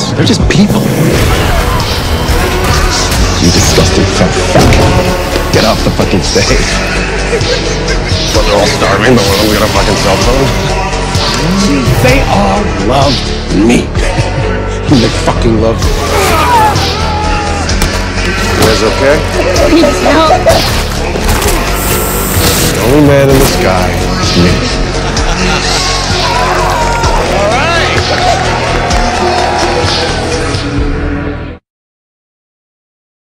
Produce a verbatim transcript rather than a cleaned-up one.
thieves. They're just people. You disgusting fat fuck. Get off the fucking stage. Well, they're all starving, but one of them got a fucking cell phone. They all love me. They fucking love me. You guys okay? Please help. The only man in the sky is me.